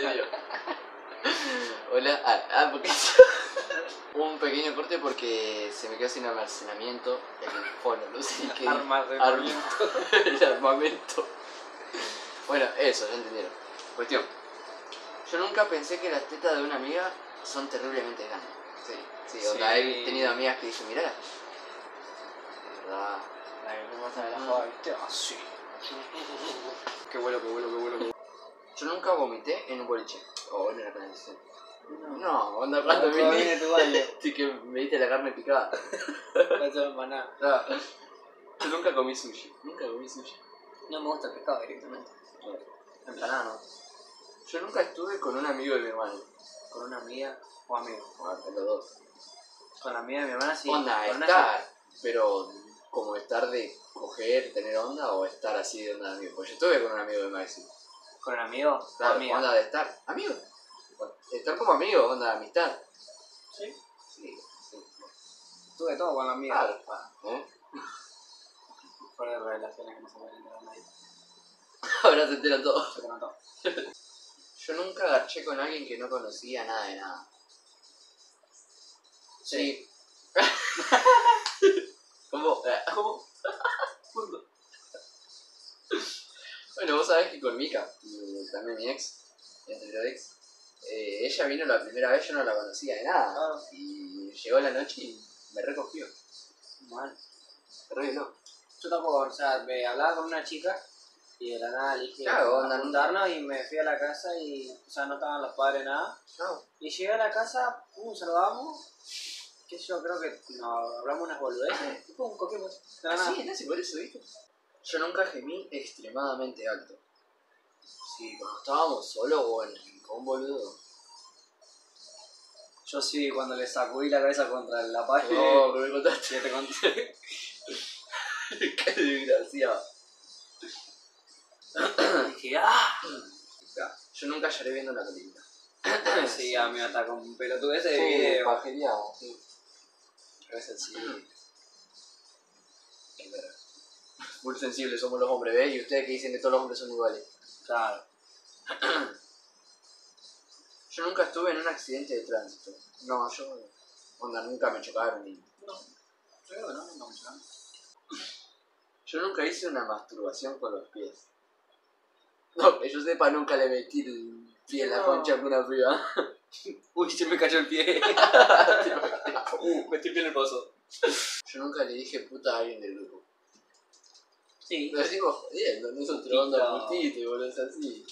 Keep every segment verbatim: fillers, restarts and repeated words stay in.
serio. Hola. Ah, ah porque... un pequeño corte porque se me quedó sin almacenamiento el fono, no sé qué. Armamento. El armamento. Bueno, eso, ya entendieron. Cuestión. Yo nunca pensé que las tetas de una amiga son terriblemente grandes. Sí, sí, sí. Onda, he tenido amigas que dicen, mirá. De verdad. La que me gusta de la joda, ¿viste? Ah, sí. Qué bueno, qué bueno, qué bueno, qué bueno. Yo nunca vomité en un boliche. O en una canalización. No, no, onda cuando no, vine. viene tu baño. Sí, que me diste la carne picada. Eso es maná. No. Yo nunca comí sushi. Nunca comí sushi. No me gusta el pescado directamente. Empanada no. Yo nunca estuve con un amigo de mi hermano. ¿Con una amiga o amigo? Bueno, los dos. Con la amiga de mi hermana sí. Onda, con estar. Una... Pero como estar de coger, tener onda o estar así de onda de amigo. Pues yo estuve con un amigo de Maxi. ¿Con un amigo? Claro, amiga. onda de estar. Amigo. Estar como amigo, onda de amistad. ¿Sí? Sí, sí. Tuve todo con la amiga. Claro. ¿Eh? Fuera de relaciones que no se pueden enterar a nadie. Ahora se enteran todos. Se te notó. Yo nunca garché con alguien que no conocía nada de nada. Sí. ¿Cómo? ¿Cómo? Punto. Bueno, vos sabés que con Mika, también mi ex, mi anterior ex, eh, ella vino la primera vez, yo no la conocía de nada. Ah. Y llegó la noche y me recogió. Mal. Me reveló. Yo tampoco, o sea, me hablaba con una chica y de la nada le dije Claro, a onda, juntarnos y me fui a la casa y, o sea, no estaban los padres nada. No. Y llegué a la casa, pum, saludamos, qué sé yo, creo que nos hablamos unas boludeces y pum, cogimos. De la nada. Sí, casi por eso, ¿viste? Yo nunca gemí extremadamente alto. Sí, cuando estábamos solos o en con un boludo. Yo sí, cuando le sacudí la cabeza contra la pared. No, que me contaste. Ya te conté. Qué desgraciado. Dije, ¡ah! Yo nunca lloré viendo una película. Sí, a mí me atacó un pelotudo ese de Sí, video. pajereado, sí. A veces sí. Es verdad. Muy sensibles somos los hombres, ¿ves? Y ustedes que dicen que todos los hombres son iguales. Claro. Yo nunca estuve en un accidente de tránsito. No, yo... Onda, nunca me chocaron ni... No, yo creo que no, no me chocaron. Yo nunca hice una masturbación con los pies. No, que yo sepa, nunca le metí el pie en la No. concha con una piba. Uy, se me cayó el pie. uh, me estoy en el pozo. Yo nunca le dije puta a alguien del grupo. Sí. Lo decimos jodiendo, nosotros Putito. onda putito y boludo, es así.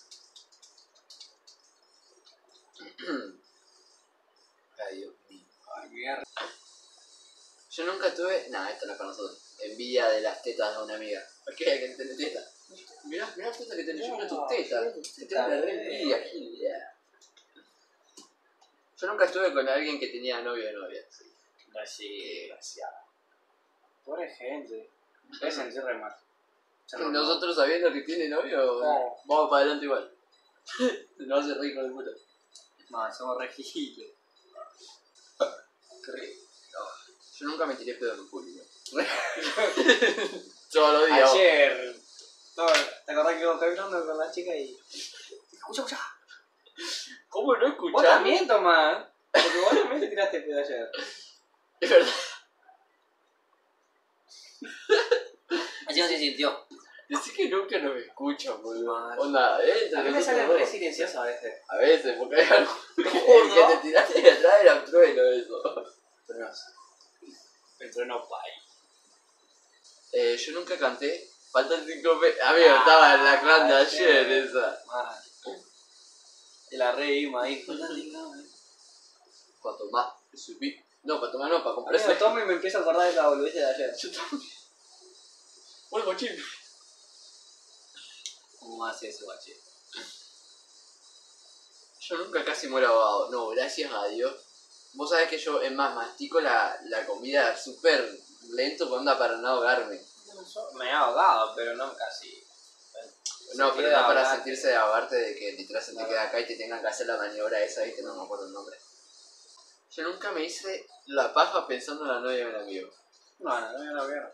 Ay, Dios mío. Ay, mierda. Yo nunca tuve, nada, esto no es para nosotros, envidia de las tetas de una amiga. ¿Por qué hay que tener tetas? Mirá, mirá las tetas que tenés, yo miro tus tetas. Te tengo una re envidia, Gil, yeah. Yo nunca estuve con alguien que tenía novio o novia. Sí. Sí, gracias. Pobre gente. Me sentí re mal. Nosotros sabiendo que tiene novio, Claro. vamos para adelante igual. Nos hace reír con el puto. No, somos re hijitos. Qué rico. Yo nunca me tiré pedo en público. Todos los días. Ayer. No, ¿te acordás que íbamos caminando con la chica y... Escucha, escucha. ¿Cómo no Vos escuchás? también, Tomás. Porque vos también te tiraste pedo ayer. Es verdad. Así no se sintió. Decí que nunca nos escuchan, boludo. Mal. Onda, eh. A mí me salen re silenciosos a veces. A veces, porque hay algo. El que te tiraste de atrás era un trueno, eso. Pero no. El trueno pay. Eh, yo nunca canté. Faltan cinco pe... Amigo, Ah, estaba en la clan de ayer, sí. esa. Mal. Y la reímos ahí. Para tomar, subí. No, para tomar no, para comprar Amigo, ese. tomo y me empiezo a acordar de la boludez de ayer. Yo también. Bueno, cochín. ¿Cómo hace eso, bache? Yo nunca casi muero ahogado. No, gracias a Dios. Vos sabés que yo, es más, mastico la, la comida súper lento con onda para no ahogarme. Me he ahogado, pero no casi. No, Se pero queda no para ahogado. sentirse de ahogarte de que literal se te Claro. queda acá y te tengan que hacer la maniobra esa, ¿viste? No me acuerdo el nombre. Yo nunca me hice la paja pensando en la novia de un amigo. No, no, no, no, no.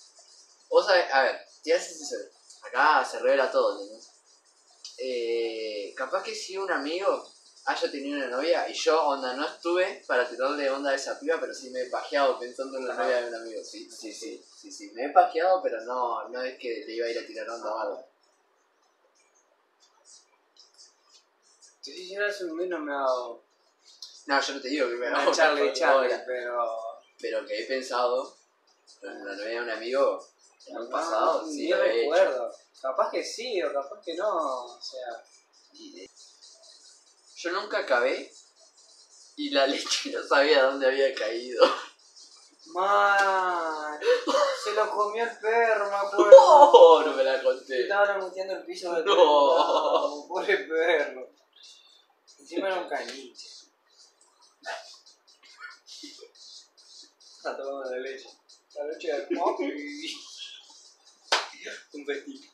Vos sabés, a ver, te voy a ser sincero. Acá se revela todo, ¿entendés? Eh... capaz que si un amigo haya tenido una novia y yo, onda, no estuve para tirarle onda a esa piba, pero sí me he pajeado pensando en la novia de un amigo. Sí, sí, sí, sí, sí, me he pajeado, pero no, no es que le iba a ir a tirar onda o algo. Si quisiera hacer un mes no me hago... No, yo no te digo que me No, hago Charlie, una Charlie, hora, pero... pero que he pensado en la novia de un amigo en un pasado, no, sí ni lo he hecho. recuerdo. Capaz que sí o capaz que no, o sea... Yo nunca acabé y la leche no sabía dónde había caído. Man, se lo comió el perro, me acuerdo. No, no me la Se conté. estaba remuteando el piso del No. perro. Pobre perro. Encima era un caniche. Está tomando la leche. La leche del papi. Un vestido.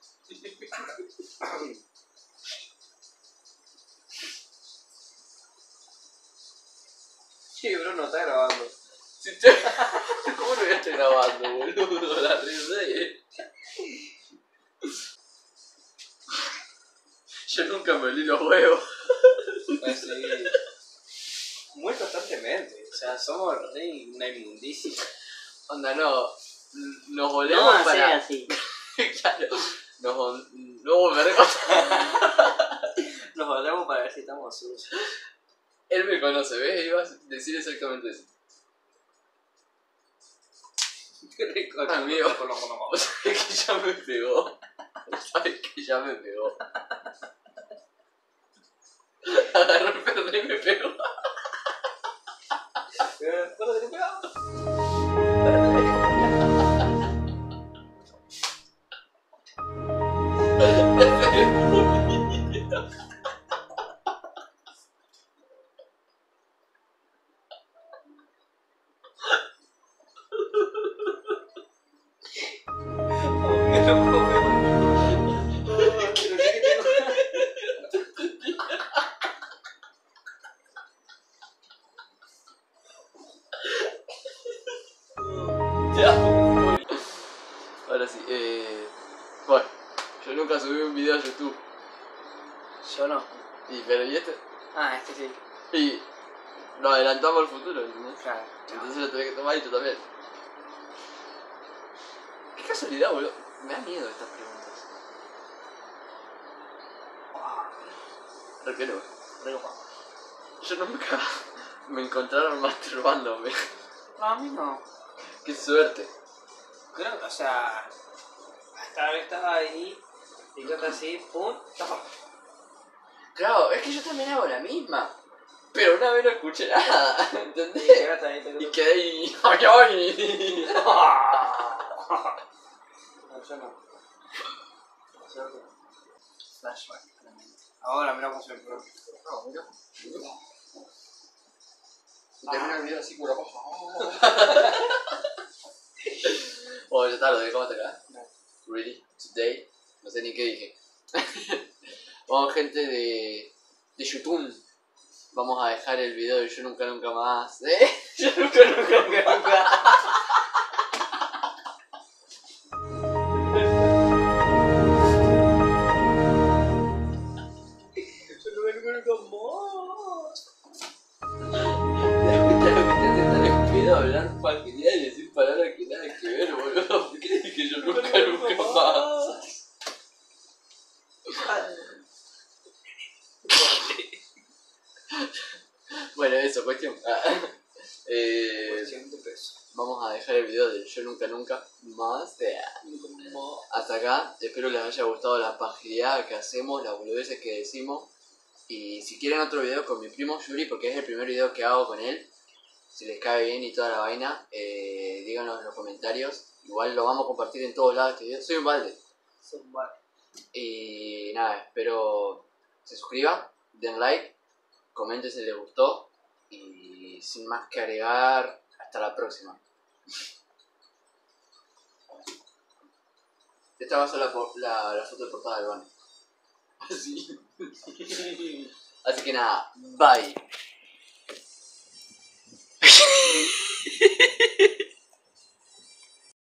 Sí, Bruno está grabando. Si te... ¿Cómo no voy a estar grabando, boludo? La risa. Yo nunca me olí los huevos. Pues sí. Muy constantemente. O sea, somos re una inmundicia. Onda, no. Nos volvemos No, para... así. Claro. Nos... No, me recontra... Nos volvemos para ver si estamos sucios. Él me conoce, ¿ves? Iba a decir exactamente eso. Amigo, sabes que ya me pegó. Sabes que ya me pegó. Agarró el perro y me pegó. ¿Puedo tener pegado? Ahora sí, eh... bueno, yo nunca subí un video a YouTube. Yo no. Y, pero ¿y este? Ah, este sí. Y nos adelantamos al futuro, ¿entendés? Claro. Entonces lo tenés que tomar y tú también. Qué casualidad, boludo. Me da miedo estas preguntas. ¿Por qué no? Yo nunca me encontraron masturbándome. No, a mí no. Qué suerte. Creo que, o sea, hasta vez estaba ahí, y yo así, pum, tapa. Claro, es que yo también hago la misma. Pero una vez no escuché nada, ¿entendés? Y quedaste ahí, te Y quedé ahí. ¡Ay, ay! No, yo no. Yo no. Flashback. Ahora mira cómo se me pone. No, mira. Y termina el video así con la paja. Oh, ya está, lo dejamos hasta acá. Really? Today? No sé ni qué dije. Vamos, gente de, de YouTube. Vamos a dejar el video de Yo Nunca Nunca Más. ¿Eh? Yo Nunca Nunca Nunca Nunca. Hablar facilidad y decir palabras que nada que ver, boludo. ¿Por qué dije yo nunca, nunca más? Bueno, eso, cuestión. eh, Cuestión de peso. Vamos a dejar el video de Yo Nunca Nunca Más. Hasta acá. Espero les haya gustado la pajeada que hacemos, las boludeces que decimos. Y si quieren otro video con mi primo Yuri, porque es el primer video que hago con él, si les cae bien y toda la vaina, eh, díganlo en los comentarios. Igual lo vamos a compartir en todos lados este video. Soy un balde. Soy un balde. Y nada, espero se suscriban, den like, comenten si les gustó. Y sin más que agregar, hasta la próxima. Esta va a ser la, la, la foto de portada del banner. Así. Así que nada, bye.